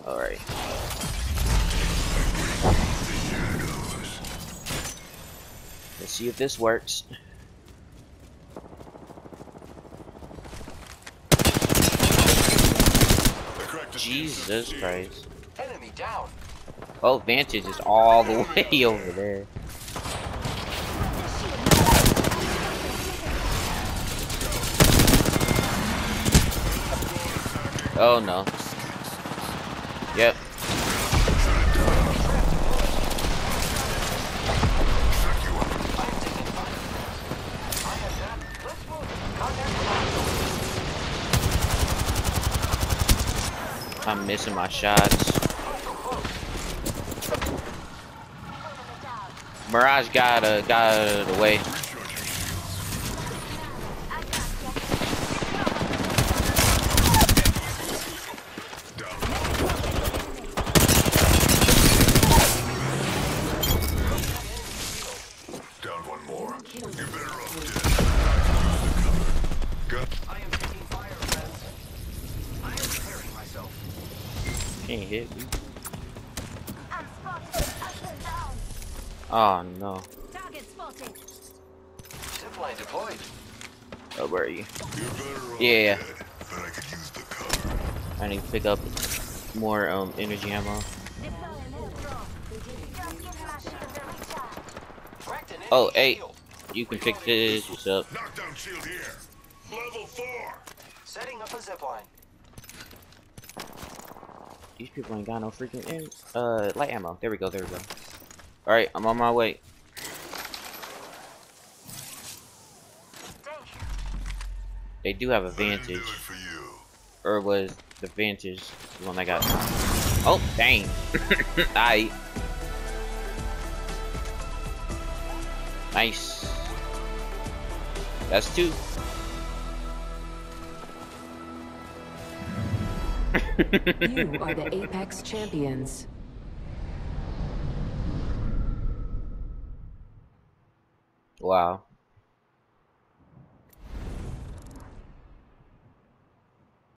Alright. Let's see if this works. Jesus Christ. Enemy down. Oh, Vantage is all the way over there. Oh no. Yep. I'm missing my shots. Mirage got out of the way. Down one more. You better up. I am taking fire, friends. I am preparing myself. Can't hit me. I'm spotted. Up and down. Oh no. Target spotted. Zipline deployed. Oh, where are you? You better up. Yeah. But I could use the cover. I need to pick up more energy ammo. Deploying airdrop. Just give my shield a recharge. Cracked an enemy Oh, hey, shield. you can fix this yourself. Knockdown shield here. Level 4. Setting up a zipline. These people ain't got no freaking light ammo. There we go. There we go. All right, I'm on my way. They do have a I didn't do Vantage, it for you. or was the Vantage the one I got? Oh, dang! Aight. Nice. That's 2. You are the Apex Champions. Wow.